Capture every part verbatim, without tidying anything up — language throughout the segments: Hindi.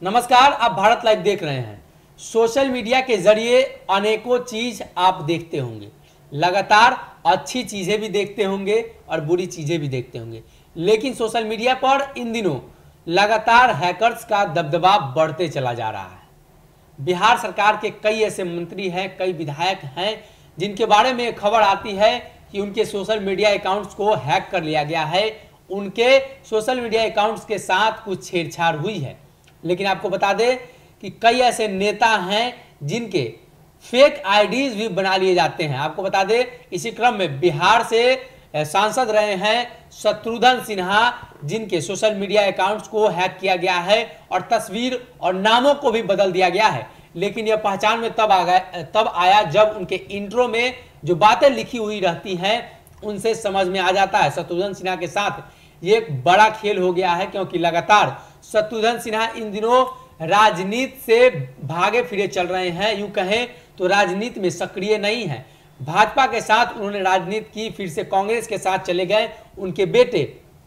नमस्कार, आप भारत लाइव देख रहे हैं। सोशल मीडिया के जरिए अनेकों चीज आप देखते होंगे, लगातार अच्छी चीजें भी देखते होंगे और बुरी चीजें भी देखते होंगे। लेकिन सोशल मीडिया पर इन दिनों लगातार हैकर्स का दबदबा बढ़ते चला जा रहा है। बिहार सरकार के कई ऐसे मंत्री हैं, कई विधायक हैं जिनके बारे में खबर आती है कि उनके सोशल मीडिया अकाउंट्स को हैक कर लिया गया है, उनके सोशल मीडिया अकाउंट्स के साथ कुछ छेड़छाड़ हुई है। लेकिन आपको बता दें कि कई ऐसे नेता हैं जिनके फेक आईडीज भी बना लिए जाते हैं। आपको बता दें, इसी क्रम में बिहार से सांसद रहे हैं शत्रुघ्न सिन्हा, जिनके सोशल मीडिया अकाउंट्स को हैक किया गया है और तस्वीर और नामों को भी बदल दिया गया है। लेकिन यह पहचान में तब आ गया तब आया जब उनके इंट्रो में जो बातें लिखी हुई रहती हैं उनसे समझ में आ जाता है। शत्रुघ्न सिन्हा के साथ ये एक बड़ा खेल हो गया है, क्योंकि लगातार शत्रुघ्न सिन्हा इन दिनों राजनीति से भागे फिरे चल रहे हैं। यूं कहें तो राजनीति में सक्रिय नहीं है। भाजपा के साथ उन्होंने राजनीति की, फिर से कांग्रेस के साथ चले गए। उनके बेटे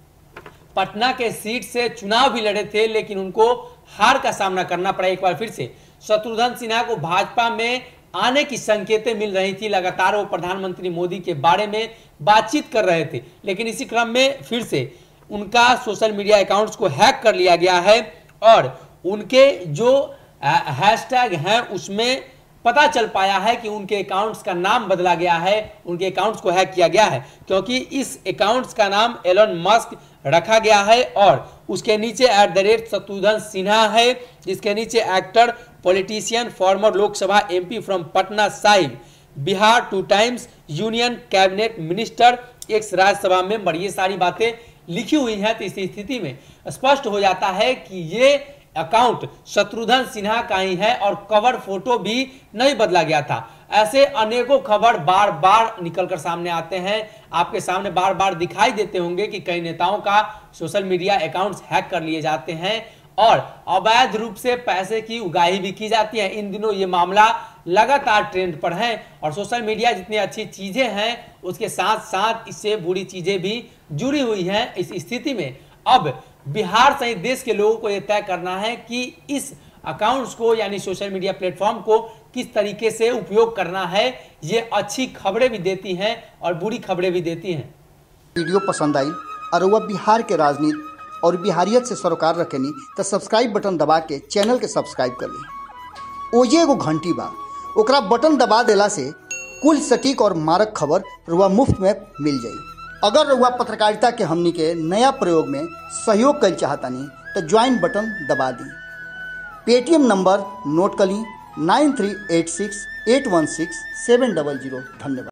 पटना के सीट से चुनाव भी लड़े थे, लेकिन उनको हार का सामना करना पड़ा। एक बार फिर से शत्रुघ्न सिन्हा को भाजपा में आने की संकेतें मिल रही थी। लगातार वो प्रधानमंत्री मोदी के बारे में बातचीत कर रहे थे, लेकिन इसी क्रम में फिर से उनका सोशल मीडिया अकाउंट्स को हैक कर लिया गया है और उनके जो हैशटैग हैं उसमें पता चल पाया है कि उनके अकाउंट्स का नाम बदला गया है, उनके अकाउंट्स को हैक किया गया है, क्योंकि इस अकाउंट्स का नाम एलन मस्क रखा गया है और उसके नीचे at the rate Shatrughan Sinha है, जिसके नीचे actor, politician, former Lok Sabha MP from Patna Sahib, Bihar, two times union cabinet minister, ex Rajya Sabha member, ये सारी बातें लिखी हुई हैं। तो इस स्थिति में स्पष्ट हो जाता है कि ये अकाउंट शत्रुघ्न सिन्हा का ही है और कवर फोटो भी नहीं बदला गया था। ऐसे अनेकों खबर बार बार निकलकर सामने आते हैं, आपके सामने बार बार दिखाई देते होंगे कि कई नेताओं का सोशल मीडिया अकाउंट्स हैक कर लिए जाते हैं और अवैध रूप से पैसे की उगाही भी की जाती है। इन दिनों ये मामला लगातार ट्रेंड पर है और सोशल मीडिया जितनी अच्छी चीजें हैं उसके साथ साथ इससे बुरी चीजें भी जुड़ी हुई हैं। इस स्थिति में अब बिहार सहित देश के लोगों को यह तय करना है कि इस अकाउंट्स को यानी सोशल मीडिया प्लेटफॉर्म को किस तरीके से उपयोग करना है। ये अच्छी खबरें भी देती हैं और बुरी खबरें भी देती हैं। वीडियो पसंद आई और वह बिहार के राजनीति और बिहारियत से सरोकार रखेनी तो सब्सक्राइब बटन दबा के चैनल के सब्सक्राइब कर ली। ओजे एगो घंटी बा, ओकरा बटन दबा देला से कुल सटीक और मारक खबर रुआ मुफ्त में मिल जाई। अगर रुआ पत्रकारिता के हमनी के नया प्रयोग में सहयोग कर चाहतानी तो ज्वाइन बटन दबा दी। पेटीएम नंबर नोट कर ली nine three eight six eight one six seven double zero. धन्यवाद।